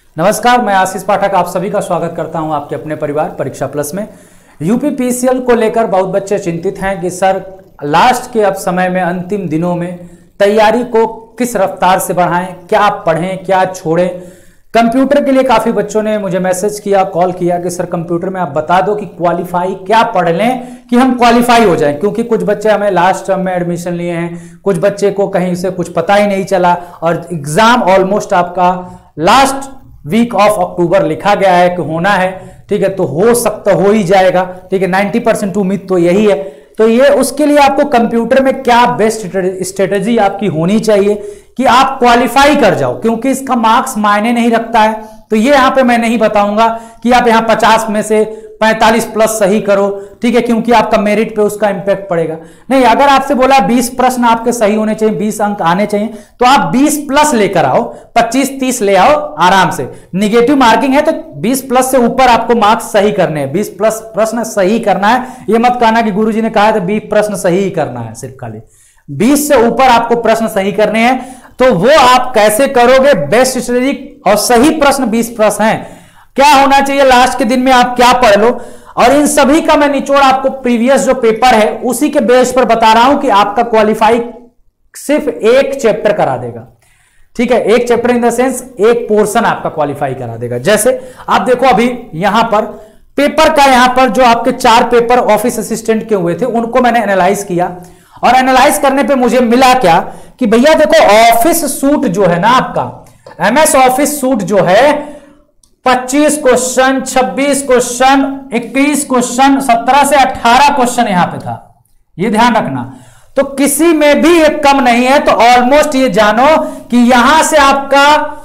नमस्कार, मैं आशीष पाठक आप सभी का स्वागत करता हूं आपके अपने परिवार परीक्षा प्लस में। यूपी पीसीएल को लेकर बहुत बच्चे चिंतित हैं कि सर लास्ट के अब समय में अंतिम दिनों में तैयारी को किस रफ्तार से बढ़ाएं, क्या पढ़ें क्या छोड़ें। कंप्यूटर के लिए काफी बच्चों ने मुझे मैसेज किया, कॉल किया कि सर कंप्यूटर में आप बता दो कि क्वालिफाई क्या पढ़ लें कि हम क्वालिफाई हो जाएं, क्योंकि कुछ बच्चे हमें लास्ट टर्म में एडमिशन लिए हैं, कुछ बच्चे को कहीं से कुछ पता ही नहीं चला और एग्जाम ऑलमोस्ट आपका लास्ट वीक ऑफ अक्टूबर लिखा गया है कि होना है। ठीक है, तो हो सकता हो ही जाएगा। ठीक है, 90% उम्मीद तो यही है। तो ये उसके लिए आपको कंप्यूटर में क्या बेस्ट स्ट्रेटेजी आपकी होनी चाहिए कि आप क्वालिफाई कर जाओ, क्योंकि इसका मार्क्स मायने नहीं रखता है। तो ये यहां पे मैं नहीं बताऊंगा कि आप यहां 50 में से 45 प्लस सही करो, ठीक है, क्योंकि आपका मेरिट पे उसका इंपैक्ट पड़ेगा। नहीं, अगर आपसे बोला 20 प्रश्न आपके सही होने चाहिए, 20 अंक आने चाहिए, तो आप 20 प्लस लेकर आओ, 25-30 ले आओ आराम से। निगेटिव मार्किंग है तो 20 प्लस से ऊपर आपको मार्क्स सही करने हैं, 20 प्लस प्रश्न सही करना है। ये मत कहना कि गुरुजी ने कहा था 20 प्रश्न सही ही करना है, सिर्फ खाली 20 से ऊपर आपको प्रश्न सही करने हैं। तो वो आप कैसे करोगे? बेस्ट स्ट्रेटेजी और सही प्रश्न 20 प्रश्न हैं। क्या होना चाहिए लास्ट के दिन में, आप क्या पढ़ लो, और इन सभी का मैं निचोड़ आपको प्रीवियस जो पेपर है उसी के बेस पर बता रहा हूं कि आपका क्वालिफाई सिर्फ एक चैप्टर करा देगा। ठीक है, एक चैप्टर इन द सेंस एक पोर्शन आपका क्वालिफाई करा देगा। जैसे आप देखो अभी यहां पर पेपर का, यहां पर जो आपके 4 पेपर ऑफिस असिस्टेंट के हुए थे उनको मैंने एनालाइज किया, और एनालाइज करने पे मुझे मिला क्या कि भैया देखो ऑफिस सूट जो है ना, आपका एमएस ऑफिस सूट जो है 25 क्वेश्चन, 26 क्वेश्चन, 21 क्वेश्चन, 17 से 18 क्वेश्चन यहां पे था। ये ध्यान रखना, तो किसी में भी एक कम नहीं है। तो ऑलमोस्ट ये जानो कि यहां से आपका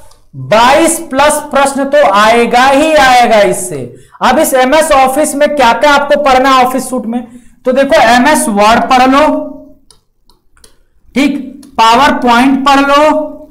22 प्लस प्रश्न तो आएगा ही आएगा इससे। अब इस एमएस ऑफिस में क्या क्या आपको पढ़ना है ऑफिस सूट में, तो देखो एमएस वर्ड पढ़ लो, ठीक, पावर पॉइंट पढ़ लो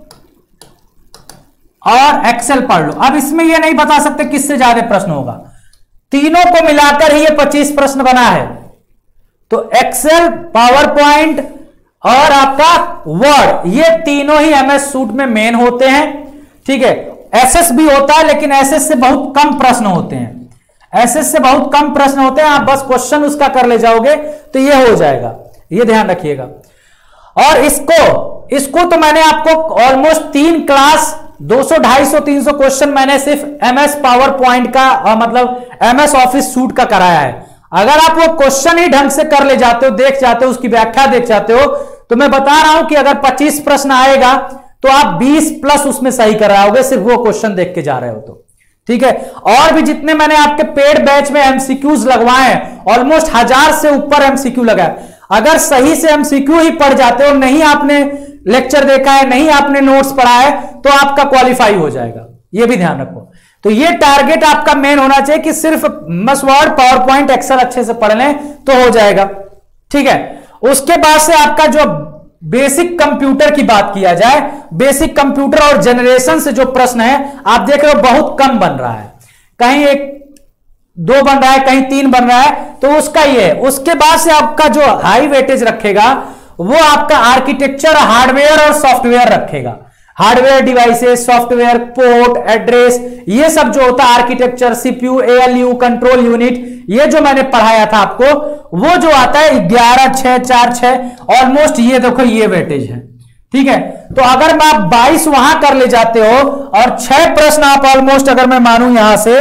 और एक्सेल पढ़ लो। अब इसमें यह नहीं बता सकते किससे ज्यादा प्रश्न होगा, तीनों को मिलाकर ही ये 25 प्रश्न बना है। तो एक्सेल, पावर पॉइंट और आपका वर्ड, ये तीनों ही एमएस सूट में मेन होते हैं। ठीक है, एसएस भी होता है लेकिन एसएस से बहुत कम प्रश्न होते हैं, एसएस से बहुत कम प्रश्न होते हैं। आप बस क्वेश्चन उसका कर ले जाओगे तो ये हो जाएगा, ये ध्यान रखिएगा। और इसको तो मैंने आपको ऑलमोस्ट 3 क्लास 200, 250, 300 क्वेश्चन मैंने सिर्फ एमएस पावर पॉइंट का मतलब एमएस ऑफिस सूट का कराया है। अगर आप वो क्वेश्चन ही ढंग से कर ले जाते हो, देख जाते हो, उसकी व्याख्या देख जाते हो, तो मैं बता रहा हूं कि अगर 25 प्रश्न आएगा तो आप 20 प्लस उसमें सही कर रहे होगे, सिर्फ वो क्वेश्चन देख के जा रहे हो तो। ठीक है, और भी जितने मैंने आपके पेड बैच में एमसीक्यूज लगवाए हैं, ऑलमोस्ट 1000 से ऊपर एमसीक्यू लगा है। अगर सही से एमसीक्यू ही पढ़ जाते हो, नहीं आपने लेक्चर देखा है, नहीं आपने नोट्स पढ़ा है, तो आपका क्वालिफाई हो जाएगा। ये भी ध्यान रखो। तो ये टारगेट आपका मेन होना चाहिए कि सिर्फ MS Word, PowerPoint, Excel अच्छे से पढ़ लें तो हो जाएगा। ठीक है, उसके बाद से आपका जो बेसिक कंप्यूटर की बात किया जाए, बेसिक कंप्यूटर और जनरेशन से जो प्रश्न है आप देख रहे हो बहुत कम बन रहा है, कहीं 2 बन रहा है, कहीं 3 बन रहा है, तो उसका ये है। उसके बाद से आपका जो हाई वेटेज रखेगा वो आपका आर्किटेक्चर, हार्डवेयर और सॉफ्टवेयर रखेगा। Hardware devices, software, port, address, ये सब जो होता है architecture, CPU, ALU, control unit, ये जो मैंने पढ़ाया था आपको, वो जो आता है 11, 6, 4, 6, ऑलमोस्ट ये देखो ये वेटेज है। ठीक है, तो अगर मैं आप 22 वहां कर ले जाते हो और 6 प्रश्न आप ऑलमोस्ट, अगर मैं मानूं यहां से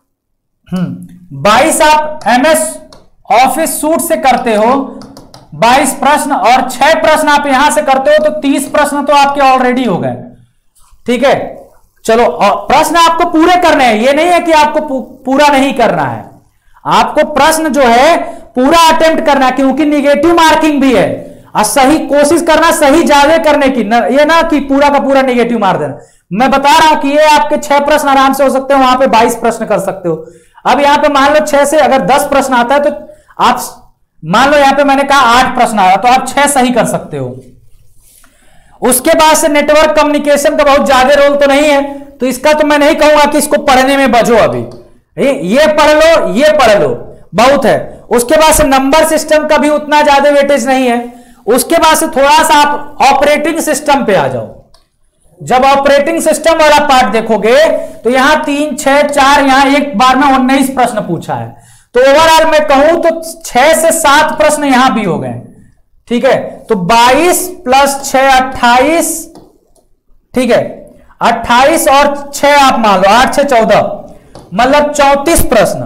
22 आप एमएस ऑफिस सूट से करते हो, 22 प्रश्न और 6 प्रश्न आप यहां से करते हो, तो 30 प्रश्न तो आपके ऑलरेडी हो गए। ठीक है, चलो प्रश्न आपको पूरे करने हैं, ये नहीं है कि आपको पूरा नहीं करना है, आपको प्रश्न जो है पूरा अटेम्प्ट करना है, क्योंकि निगेटिव मार्किंग भी है और सही कोशिश करना सही ज्यादा करने की, ये ना कि पूरा का पूरा निगेटिव मार देना। मैं बता रहा हूं कि ये आपके 6 प्रश्न आराम से हो सकते हो, वहां पे 22 प्रश्न कर सकते हो। अब यहां पे मान लो 6 से अगर 10 प्रश्न आता है, तो आप मान लो यहां पे मैंने कहा 8 प्रश्न आया, तो आप 6 सही कर सकते हो। उसके बाद से नेटवर्क कम्युनिकेशन का बहुत ज्यादा रोल तो नहीं है, तो इसका तो मैं नहीं कहूंगा कि इसको पढ़ने में बजो अभी, ये पढ़ लो, ये पढ़ लो, बहुत है। उसके बाद से नंबर सिस्टम का भी उतना ज्यादा वेटेज नहीं है। उसके बाद से थोड़ा सा आप ऑपरेटिंग सिस्टम पे आ जाओ। जब ऑपरेटिंग सिस्टम वाला पार्ट देखोगे तो यहां 3, 6, 4, यहां एक बार में 19 प्रश्न पूछा है। तो ओवरऑल मैं कहूं तो 6 से 7 प्रश्न यहां भी हो गए। ठीक है, तो 22 प्लस 6 28, ठीक है 28 और 6 आप मान लो 8 6 14, मतलब 34 प्रश्न।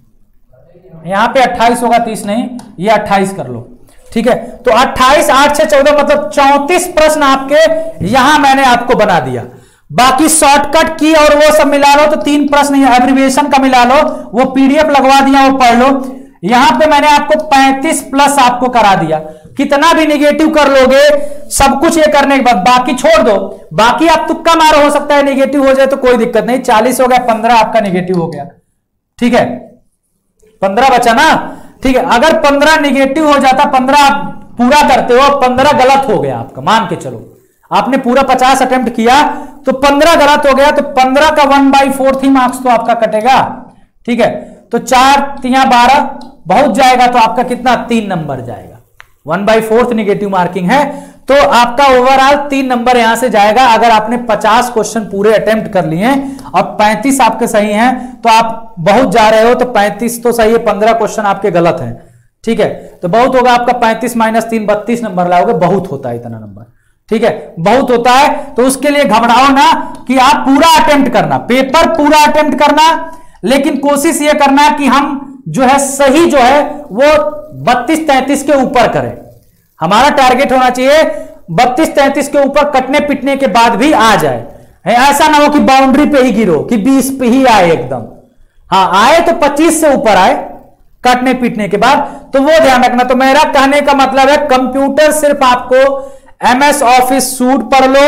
यहां पे 28 होगा 30 नहीं, ये 28 कर लो। ठीक है, तो 28 8 6 14 मतलब 34 प्रश्न आपके यहां मैंने आपको बना दिया। बाकी शॉर्टकट की और वो सब मिला लो तो 3 प्रश्न एब्रिविएशन का मिला लो, वो पीडीएफ लगवा दिया, वो पढ़ लो। यहां पे मैंने आपको 35 प्लस आपको करा दिया। कितना भी निगेटिव कर लोगे सब कुछ ये करने के बाद बाकी छोड़ दो, बाकी आप तुक्का मारो, हो सकता है निगेटिव हो जाए तो कोई दिक्कत नहीं। 40 हो गया, 15 आपका निगेटिव हो गया। ठीक है, 15 बचा ना। ठीक है, अगर 15 निगेटिव हो जाता, 15 आप पूरा करते हो, 15 गलत हो गया आपका, मान के चलो आपने पूरा 50 अटेम्प्ट किया तो 15 गलत हो गया, तो 15 का 1/4 ही मार्क्स तो आपका कटेगा। ठीक है, तो 4 3 12 बहुत जाएगा, तो आपका कितना 3 नंबर जाएगा। 1/4 निगेटिव मार्किंग है, तो आपका ओवरऑल 3 नंबर यहां से जाएगा। अगर आपने 50 क्वेश्चन पूरे अटेम्प्ट कर लिए और 35 आपके सही हैं, तो आप बहुत जा रहे हो, तो 35 तो सही है, 15 क्वेश्चन आपके गलत हैं। ठीक है, तो बहुत होगा आपका 35 - 3 32 नंबर लाओगे, बहुत होता है इतना नंबर। ठीक है, बहुत होता है, तो उसके लिए घबराओ ना कि आप पूरा अटेम्प्ट करना, पेपर पूरा अटेम्प्ट करना, लेकिन कोशिश ये करना कि हम जो है सही जो है वो 32-33 के ऊपर करें। हमारा टारगेट होना चाहिए 32-33 के ऊपर, कटने पिटने के बाद भी आ जाए। ऐसा ना हो कि बाउंड्री पे ही गिरो, कि 20 पे ही आए एकदम। हाँ, आए तो 25 से ऊपर आए काटने पीटने के बाद, तो वो ध्यान रखना। तो मेरा कहने का मतलब है कंप्यूटर सिर्फ आपको MS ऑफिस सूट पढ़ लो,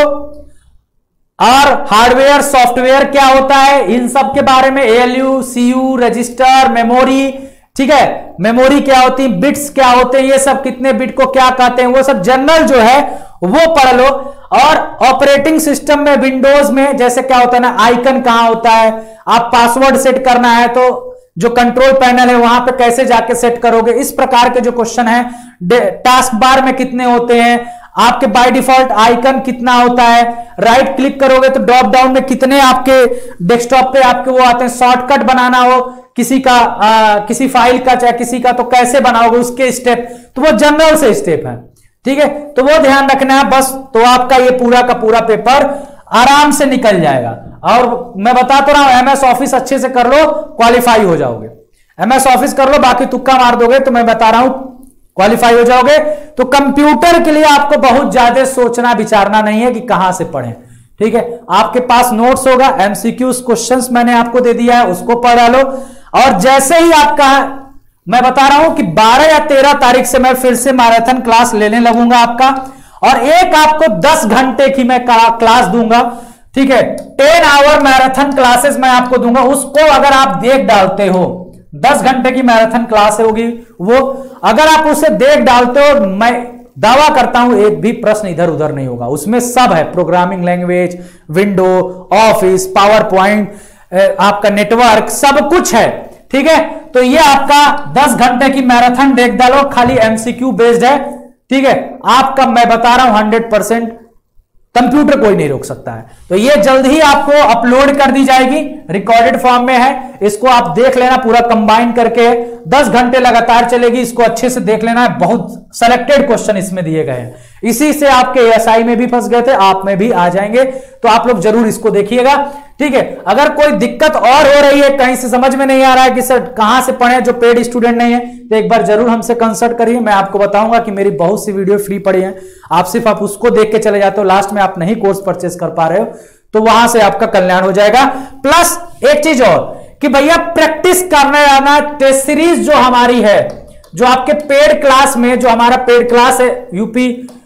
और हार्डवेयर सॉफ्टवेयर क्या होता है इन सब के बारे में, ALU CU रजिस्टर मेमोरी। ठीक है, मेमोरी क्या होती है, बिट्स क्या होते हैं, ये सब कितने बिट को क्या कहते हैं, वो सब जनरल जो है वो पढ़ लो। और ऑपरेटिंग सिस्टम में विंडोज में जैसे क्या होता है ना, आइकन कहां होता है, आप पासवर्ड सेट करना है तो जो कंट्रोल पैनल है वहां पे कैसे जाके सेट करोगे, इस प्रकार के जो क्वेश्चन है। टास्क बार में कितने होते हैं, आपके बाय डिफॉल्ट आइकन कितना होता है, राइट क्लिक करोगे तो ड्रॉप डाउन में कितने आपके डेस्कटॉप पे आपके वो आते हैं, शॉर्टकट बनाना हो किसी का किसी फाइल का चाहे किसी का, तो कैसे बनाओगे उसके स्टेप, तो वो जनरल से स्टेप है। ठीक है, तो वो ध्यान रखना है बस, तो आपका ये पूरा का पूरा पेपर आराम से निकल जाएगा। और मैं बता तो रहा हूं MS ऑफिस अच्छे से कर लो, क्वालिफाई हो जाओगे। MS ऑफिस कर लो, बाकी तुक्का मार दोगे तो मैं बता रहा हूं क्वालिफाई हो जाओगे। तो कंप्यूटर के लिए आपको बहुत ज्यादा सोचना विचारना नहीं है कि कहां से पढ़ें। ठीक है, आपके पास नोट्स होगा, MCQs क्वेश्चंस मैंने आपको दे दिया है, उसको पढ़ा लो। और जैसे ही आपका, मैं बता रहा हूं कि 12 या 13 तारीख से मैं फिर से मैराथन क्लास लेने लगूंगा आपका, और एक आपको 10 घंटे की मैं क्लास दूंगा। ठीक है, 10 आवर मैराथन क्लासेस मैं आपको दूंगा, उसको अगर आप देख डालते हो, 10 घंटे की मैराथन क्लास होगी वो, अगर आप उसे देख डालते हो, मैं दावा करता हूं एक भी प्रश्न इधर उधर नहीं होगा। उसमें सब है, programming language, window, office, PowerPoint, आपका नेटवर्क, सब कुछ है। ठीक है, तो ये आपका 10 घंटे की मैराथन देख डालो, खाली MCQ बेस्ड है। ठीक है, आपका मैं बता रहा हूं 100% कंप्यूटर कोई नहीं रोक सकता है। तो ये जल्द ही आपको अपलोड कर दी जाएगी, रिकॉर्डेड फॉर्म में है, इसको आप देख लेना, पूरा कंबाइन करके 10 घंटे लगातार चलेगी, इसको अच्छे से देख लेना है। बहुत सेलेक्टेड क्वेश्चन इसमें दिए गए हैं, इसी से आपके ASI में भी फंस गए थे, आप में भी आ जाएंगे, तो आप लोग जरूर इसको देखिएगा। ठीक है, अगर कोई दिक्कत और हो रही है, कहीं से समझ में नहीं आ रहा है कि सर कहां से पढ़े, जो पेड स्टूडेंट नहीं है, तो एक बार जरूर हमसे कंसल्ट करिए। मैं आपको बताऊंगा कि मेरी बहुत सी वीडियो फ्री पड़ी है, आप सिर्फ आप उसको देख के चले जाते हो, लास्ट में आप नहीं कोर्स परचेस कर पा रहे हो, तो वहां से आपका कल्याण हो जाएगा। प्लस एक चीज और कि भैया प्रैक्टिस करने आना, टेस्ट सीरीज जो हमारी है, जो आपके पेड क्लास में, जो हमारा पेड क्लास है यूपी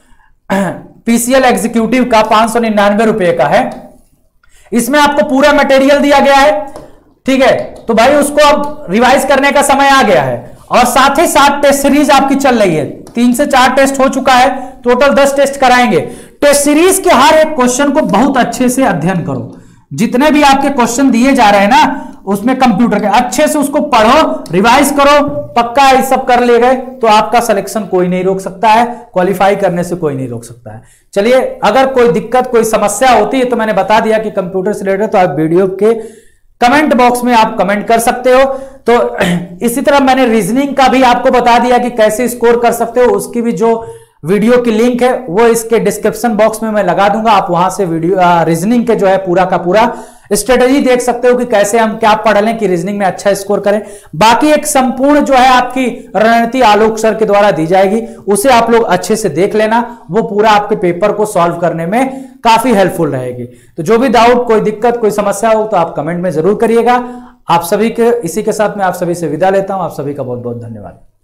PCL एग्जीक्यूटिव का 599 रुपए का है, इसमें आपको पूरा मटेरियल दिया गया है। ठीक है, तो भाई उसको अब रिवाइज करने का समय आ गया है, और साथ ही साथ टेस्ट सीरीज आपकी चल रही है, 3 से 4 टेस्ट हो चुका है, टोटल 10 टेस्ट कराएंगे। टेस्ट सीरीज के हर एक क्वेश्चन को बहुत अच्छे से अध्ययन करो। जितने भी आपके क्वेश्चन दिए जा रहे हैं ना उसमें कंप्यूटर के, अच्छे से उसको पढ़ो, रिवाइज करो, पक्का ये सब कर ले गए तो आपका सिलेक्शन कोई नहीं रोक सकता है, क्वालिफाई करने से कोई नहीं रोक सकता है। चलिए, अगर कोई दिक्कत कोई समस्या होती है तो मैंने बता दिया कि कंप्यूटर से रिलेटेड, तो आप वीडियो के कमेंट बॉक्स में आप कमेंट कर सकते हो। तो इसी तरह मैंने रीजनिंग का भी आपको बता दिया कि कैसे स्कोर कर सकते हो, उसकी भी जो वीडियो की लिंक है वो इसके डिस्क्रिप्शन बॉक्स में मैं लगा दूंगा, आप वहां से वीडियो रीजनिंग के जो है पूरा का पूरा स्ट्रेटेजी देख सकते हो कि कैसे हम क्या पढ़ लें कि रीजनिंग में अच्छा स्कोर करें। बाकी एक संपूर्ण जो है आपकी रणनीति आलोक सर के द्वारा दी जाएगी, उसे आप लोग अच्छे से देख लेना, वो पूरा आपके पेपर को सॉल्व करने में काफी हेल्पफुल रहेगी। तो जो भी डाउट, कोई दिक्कत, कोई समस्या हो तो आप कमेंट में जरूर करिएगा। आप सभी के इसी के साथ मैं आप सभी से विदा लेता हूं। आप सभी का बहुत बहुत धन्यवाद।